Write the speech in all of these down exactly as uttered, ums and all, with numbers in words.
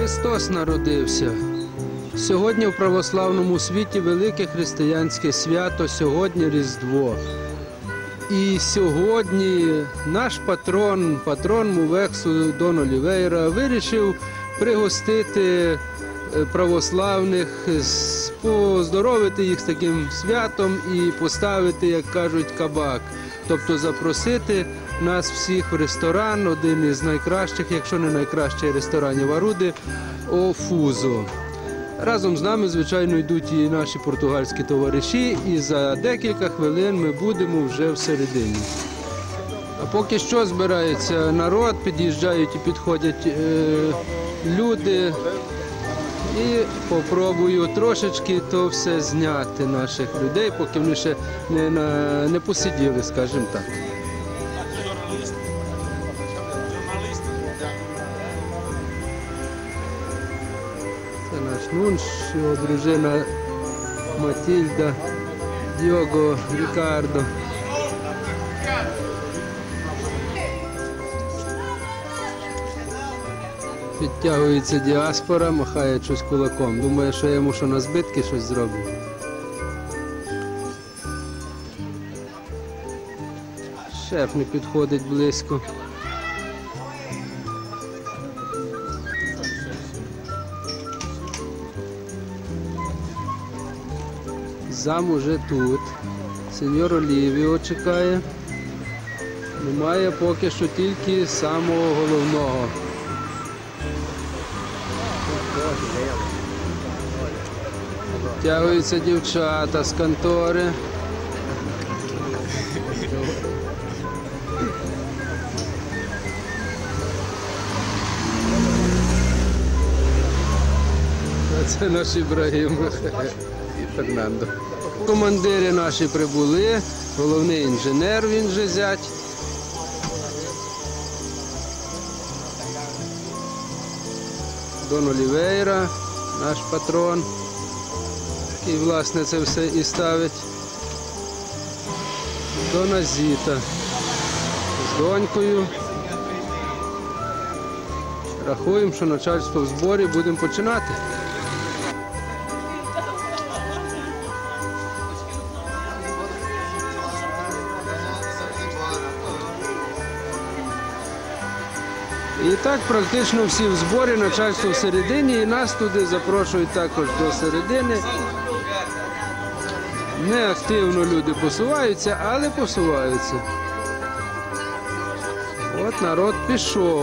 Христос народився. Сьогодні в православному світі велике християнське свято, сьогодні Різдво. І сьогодні наш патрон, патрон Мувексу Дон Олівейра, вирішив пригостити православних, поздоровити їх з таким святом і поставити, як кажуть, кабак. Тобто запросити нас всіх в ресторан, один із найкращих, якщо не найкращий ресторанів Аруди, О Фузо. Разом з нами, звичайно, йдуть і наші португальські товариші, і за декілька хвилин ми будемо вже всередині. А поки що збирається народ, під'їжджають і підходять е, люди. І попробую трошечки то все зняти наших людей, поки вони ще не, на, не посиділи, скажімо так. Це наш нунш, його дружина Матільда, Діого, Рікардо. Підтягується діаспора, махає щось кулаком. Думає, що я йому що на збитки щось зроблю. Шеф не підходить близько. Зам уже тут. Сеньор Олівіо чекає. Немає поки що тільки самого головного. Тягуються дівчата з контори. Це наш Ібрагім і Фернандо. Командири наші прибули, головний інженер, він же зять. Дон Олівейра, наш патрон, який, власне, це все і ставить. Дона Зіта з донькою. Рахуємо, що начальство в зборі, будемо починати. І так практично всі в зборі, начальство всередині, і нас туди запрошують також до середини. Неактивно люди посуваються, але посуваються. От народ пішов.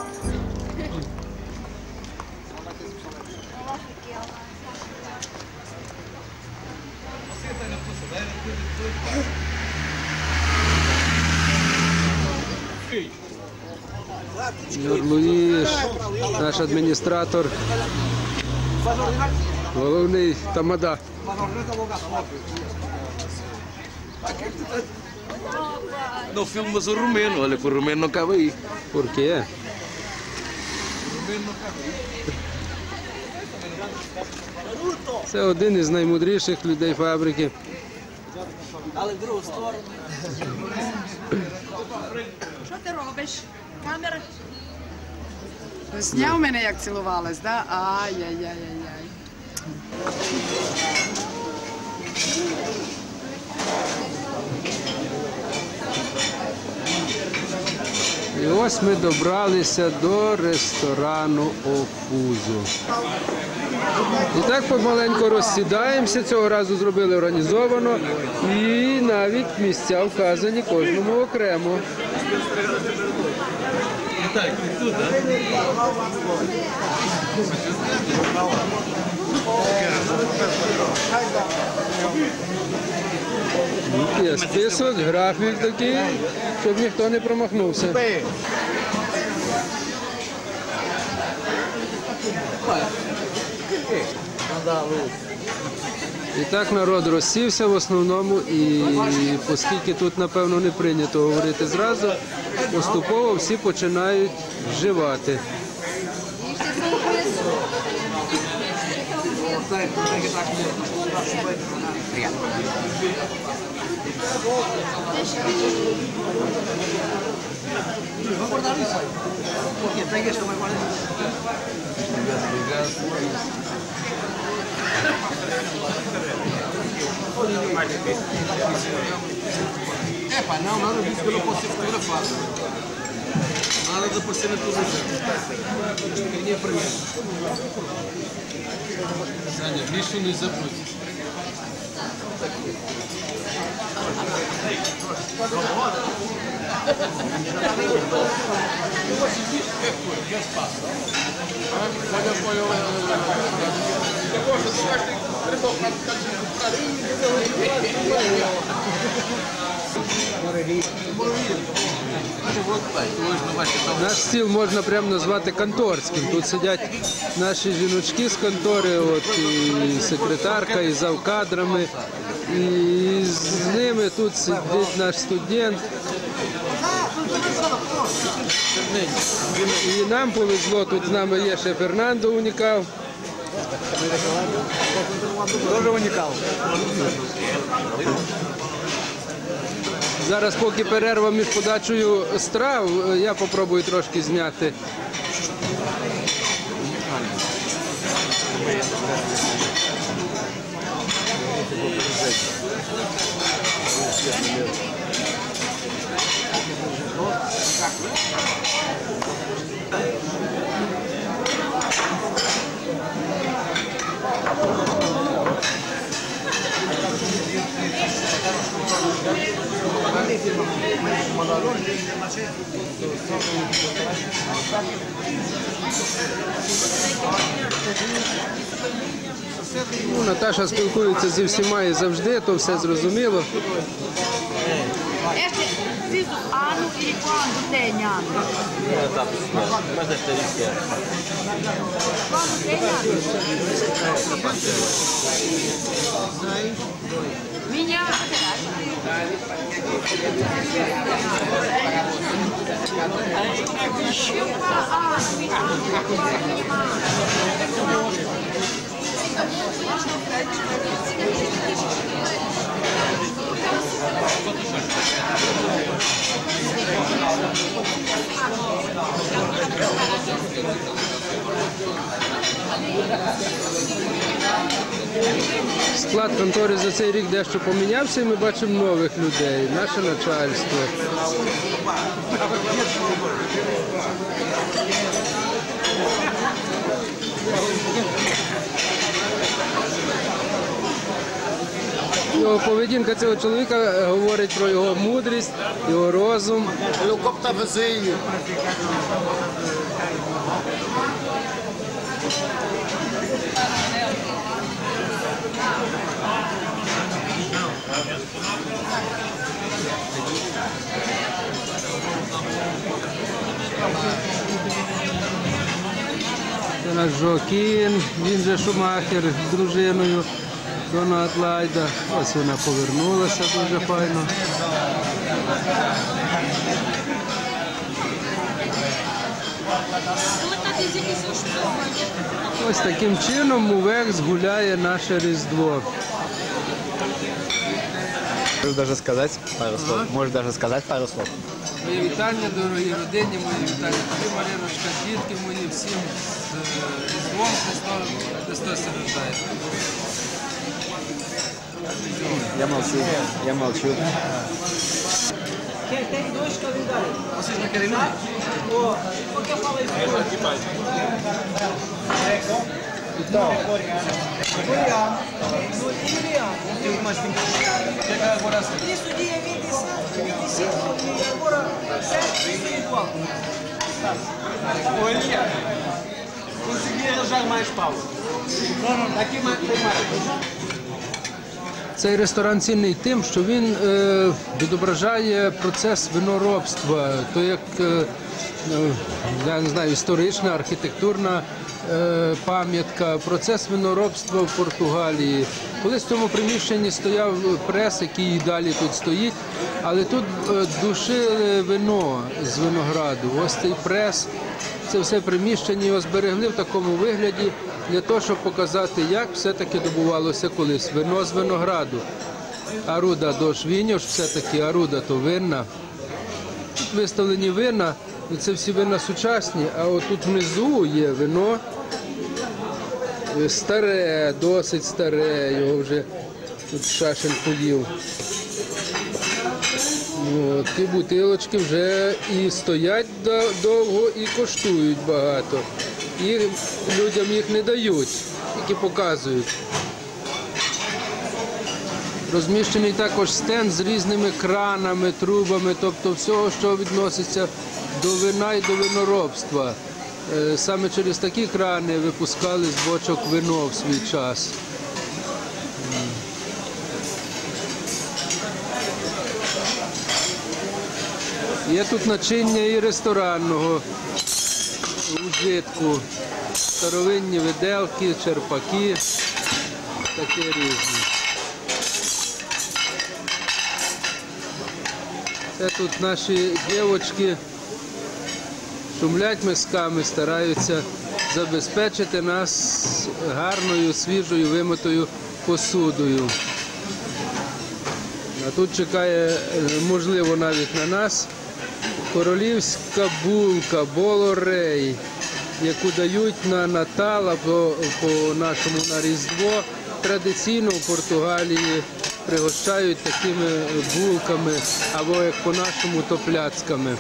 Луїш, наш адміністратор, головний тамада. No filmas o romeno, olha que o romeno não cabe aí. Por quê? Це один із наймудріших людей фабрики. Що ти робиш? Камера? Зняв мене, як цілувалась, да? Ай-яй-яй-яй-яй. І ось ми добралися до ресторану О Фузо. І так помаленьку розсідаємося, цього разу зробили організовано і навіть місця вказані кожному окремо. Є список, графік такий, щоб ніхто не промахнувся. І так народ розсівся в основному, і оскільки тут, напевно, не прийнято говорити зразу, поступово всі починають вживати. Epa, não, nada disso que eu não posso ser fotografado. Nada de aparecer na televisão. Isto ganha para mim. Ganha, bicho no exame. Наш стіл можна прямо назвати конторським. Тут сидять наші жіночки з контори, от, і секретарка, і завкадрами. І з ними тут сидить наш студент. І нам повезло, тут з нами є ще Фернандо Унікал. Дуже унікал. Зараз, поки перерва між подачею страв, я попробую трошки зняти. Ну, Наташа спілкується зі всіма і завжди, то все зрозуміло. Este diz o ano e quando tem ano. Mas deve ter isso. Quando tem ano. Minha. Склад контори за цей рік дещо помінявся, і ми бачимо нових людей, наше начальство. Його поведінка цього чоловіка говорить про його мудрість, його розум. O copo está vazio. Це наш Жоакін, він же Шумахер з дружиною Дона Адлайда. Ось вона повернулася дуже файно. Ось таким чином Мувекс гуляє наше Різдво. Можешь даже сказать пару слов. Можешь даже сказать пару слов. Мої вітання, дорогі родині, мої вітання тобі, Мариночка, дітки мої, всім з Різдвом Христом, Христос рождає. Я молчу. Я молчу. Vocês não querem nada? Então, Tem mais tempo. Chega agora assim. Isso dia vinte e sete, vinte e cinco e agora sete e igual. Olha, consegui arranjar mais pau. Não, não, daqui mais, tem mais. Цей ресторан цінний тим, що він е, відображає процес виноробства, то як е, я не знаю, історична, архітектурна е, пам'ятка, процес виноробства в Португалії. Колись в цьому приміщенні стояв прес, який і далі тут стоїть, але тут е, душили вино з винограду. Ось цей прес, це все приміщення його зберегли в такому вигляді, для того, щоб показати, як все-таки добувалося колись вино з винограду. Аруда до швіньош, все-таки аруда то винна. Тут виставлені вина, ну, це всі вина сучасні, а от тут внизу є вино е, старе, досить старе, його вже тут Шашин поїв. От, ті бутилочки вже і стоять до- довго, і коштують багато. І людям їх не дають, тільки показують. Розміщений також стенд з різними кранами, трубами, тобто всього, що відноситься до вина і до виноробства. Е, Саме через такі крани випускали з бочок вино в свій час. Є тут начиння і ресторанного ужитку, старовинні виделки, черпаки, таке різне. Це тут наші дівчатки шумлять мисками, стараються забезпечити нас гарною, свіжою, вимитою посудою. А тут чекає, е, можливо, навіть на нас королівська булка, болорей, яку дають на Натал або по нашому на Різдво. Традиційно в Португалії пригощають такими булками, або як по-нашому, то пляцками.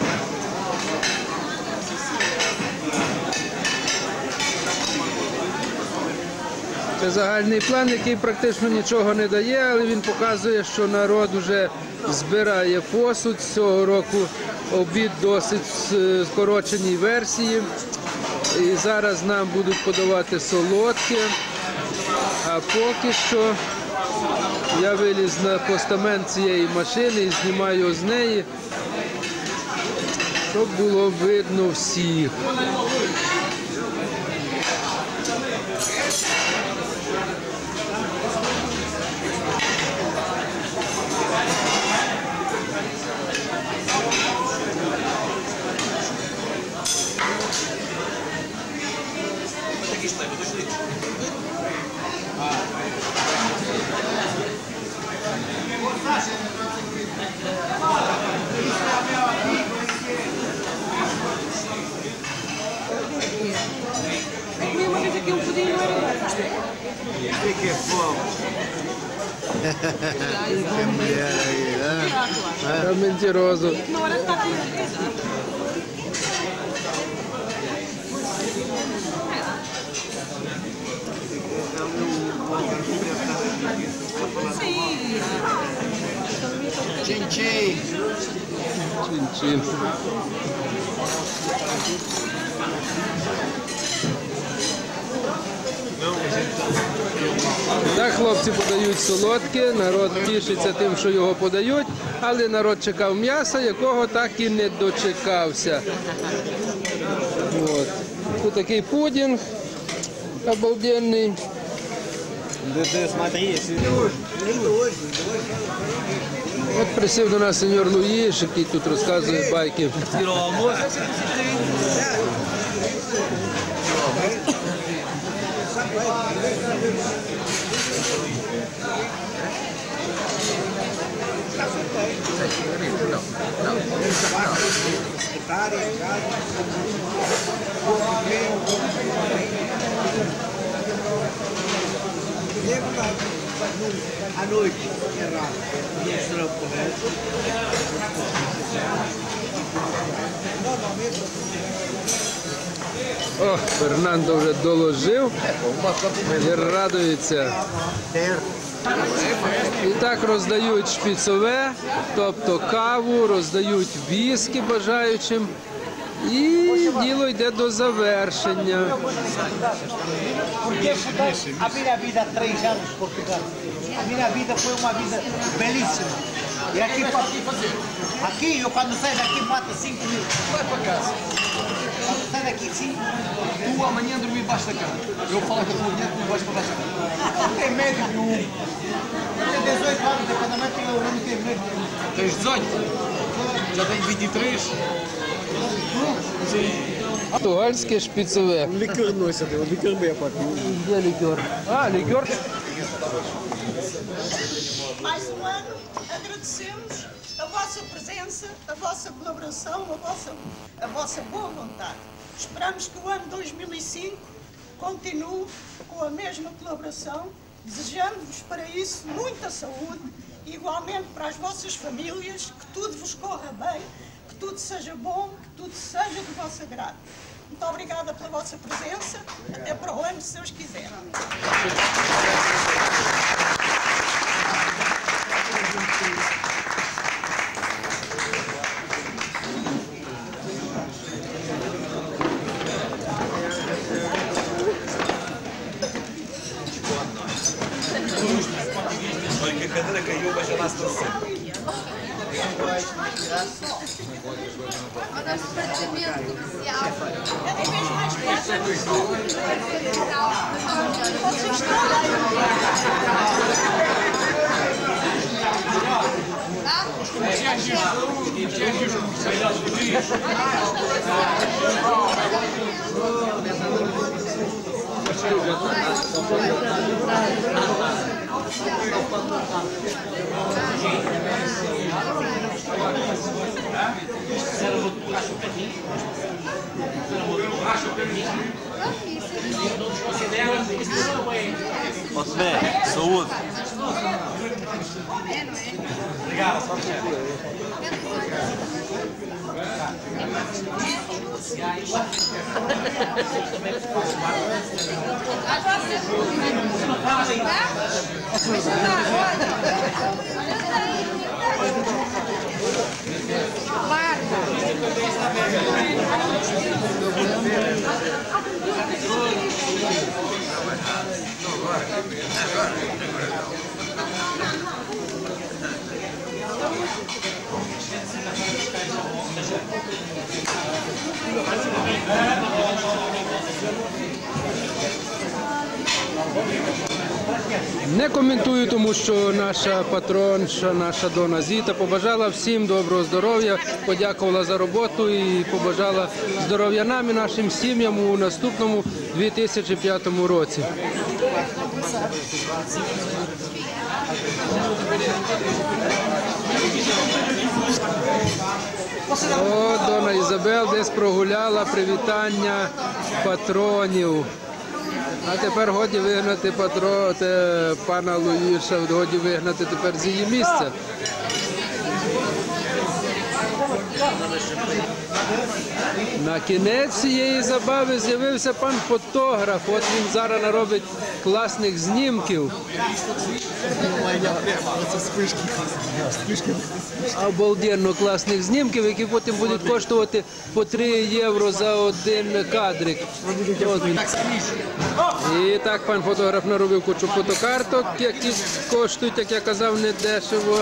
Це загальний план, який практично нічого не дає, але він показує, що народ вже збирає посуд. Цього року обід досить в скороченій версії. І зараз нам будуть подавати солодке. А поки що я виліз на постамент цієї машини і знімаю з неї, щоб було видно всіх. Era mentiroso. Tchim-tchim. Чин-чин. Так, хлопці подають солодке, народ тішиться тим, що його подають, але народ чекав м'яса, якого так і не дочекався. От. Тут такий пудінг обалденний. От присів до нас сеньор Луїш, який тут розказує байки. À noite, errado. Mostrou correto. О, Фернандо вже доложив і радується. І так роздають шпіцове, тобто каву, роздають віскі бажаючим. І діло йде до завершення. Porque a minha vida há três anos em Portugal. A minha vida foi uma vida belíssima. E aqui, aqui eu quando saio daqui mato cinco mil. Vai para casa. Quando saio daqui cinco mil. Tu amanhã dormir embaixo da cama. Eu vou falar com a tua mulher que não vais para baixo da cama. Não tem medo nenhum. Eu tenho dezoito anos de casamento e eu não tenho medo nenhum. Tens dezoito? Já tenho vinte e três. Португальське шпіцове. Ликер носят, его ликер бы я попил. Де лікер? А, лікер? Mais um ano, agradecemos a vossa vossa presença, a vossa colaboração, a vossa, a vossa boa vontade. Esperamos que o ano dois mil e cinco continue com a mesma colaboração. Desejamos-vos para isso muita saúde, igualmente para as vossas famílias, que tudo vos corra bem, que tudo seja bom, que tudo seja de vosso agrado. Muito obrigada pela vossa presença. Até para o ano, se Deus quiser. Porque a cadeira caiu, mas já lá está sempre. Olha o departamento comercial. Cada vez mais perto. Vocês Posso ver? Saúde. Obrigado, só Не коментую, тому що наша патронша, наша Дона Зіта побажала всім доброго здоров'я, подякувала за роботу і побажала здоров'я нам і нашим сім'ям у наступному дві тисячі п'ятому році. О, Дона Ізабел десь прогуляла привітання патронів. А тепер годі вигнати патро, те, пана Луїша, годі вигнати тепер з її місця. На кінець цієї забави з'явився пан фотограф. От він зараз наробить класних знімків. Обалденно класних знімків, які потім будуть коштувати по три євро за один кадрик. От він. І так пан фотограф наробив кучу фотокарток, які коштують, як я казав, не дешево.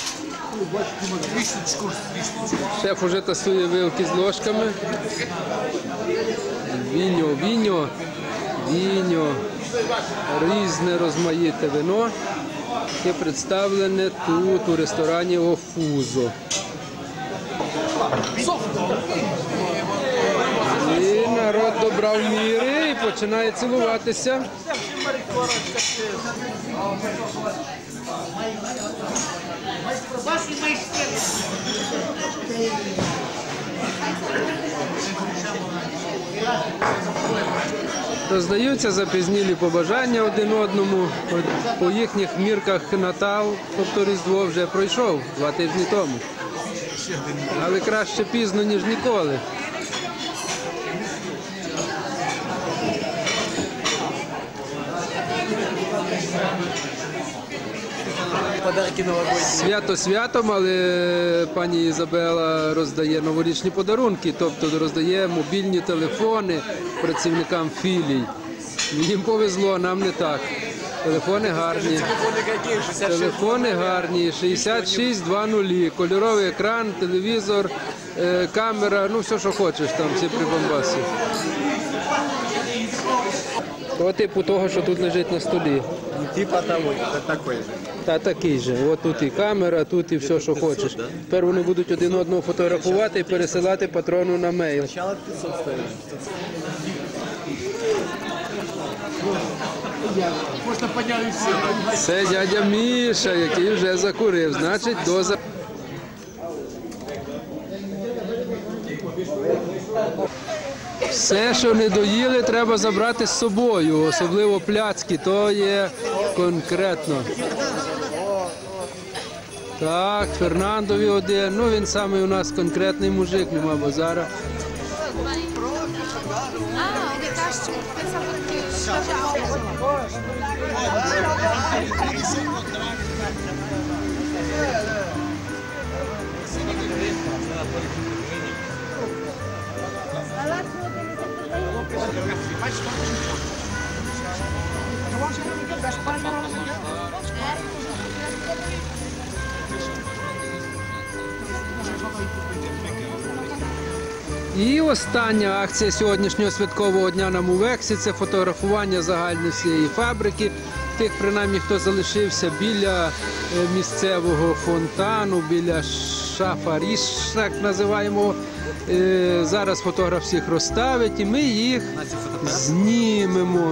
Шеф уже тасує вилки з ложками. Віньо, віньо, віньо, різне розмаїте вино, яке представлене тут у ресторані Офузо. І народ добрав міри і починає цілуватися. Роздаються запізнілі побажання один одному. По їхніх мірках Натал, тобто Різдво, вже пройшов два тижні тому. Але краще пізно, ніж ніколи. Свято святом, але пані Ізабела роздає новорічні подарунки, тобто роздає мобільні телефони працівникам філій. Їм повезло, нам не так. Телефони гарні. Телефони гарні, шістдесят шість двадцять, кольоровий екран, телевізор, камера, ну все, що хочеш, там всі прибамбаси. По типу того, що тут лежить на столі. Типа того, такой же. Та такий же. От тут і камера, тут і все, що хочеш. Тепер вони будуть один одного фотографувати і пересилати патрону на мейл. Сначала пятьсот стоит. Можна підняти все. Це дядя Міша, який вже закурив. Значить, доза. Все, що не доїли, треба забрати з собою, особливо пляцки, то є конкретно. Так, Фернандові один, ну він самий у нас конкретний мужик, нема базара. Ah, o Decaste, pensava que já І остання акція сьогоднішнього святкового дня на Мувексі – це фотографування загальної всієї фабрики. Тих, принаймні, хто залишився біля е, місцевого фонтану, біля шафаріш, так називаємо. Е, Зараз фотограф всіх розставить і ми їх знімемо.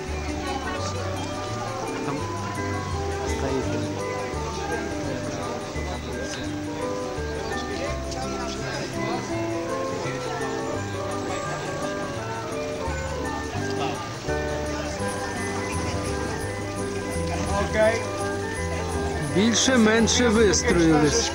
Більше-менше вистроїлись.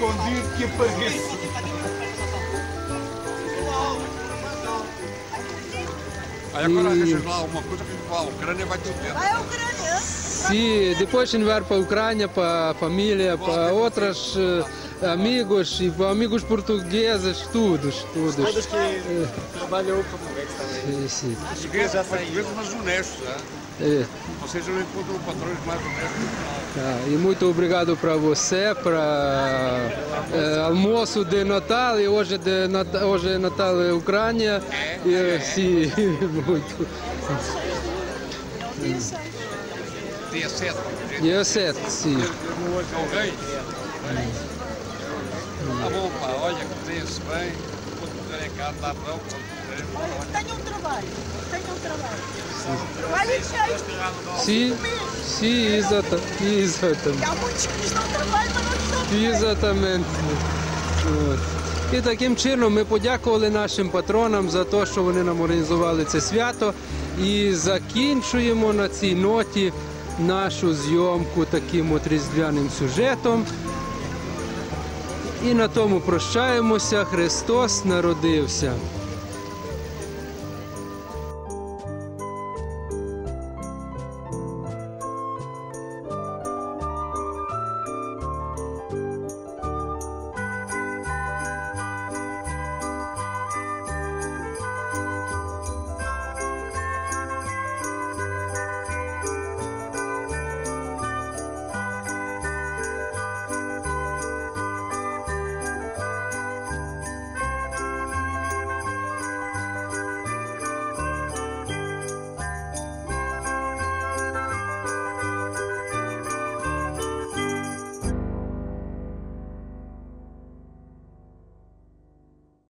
Aí agora deixa eu falar uma coisa que eu falo, a Ucrânia vai ter o tempo. Vai a Ucrânia. Sim, depois a gente vai para a Ucrânia, para a família, para outros uh, amigos e para amigos portugueses, todos, todos. Todos que trabalhou com o Vex também. Sim, sim. Portugueses, portugueses, mas honestos, né? É. Vocês não encontram patrões mais honestos. Tá, e muito obrigado para você, para é, almoço de Natal, e hoje, de Natal, hoje é Natal na Ucrânia. E, é. Sim, muito. Dia sete. Dia sete, sim. Ok? Tá bom, pá, olha, cozinha-se bem, quando puderem cá, está pronto. Tenho um trabalho. Tenho um trabalho. Trabalho cheio. Sim, sim, exata, exatamente. Há muitos que não trabalham, mas não estão. Exatamente. От. І таким чином ми подякували нашим патронам за те, що вони нам організували це свято. І закінчуємо на цій ноті нашу зйомку таким от різдвяним сюжетом. І на тому прощаємося. Христос народився.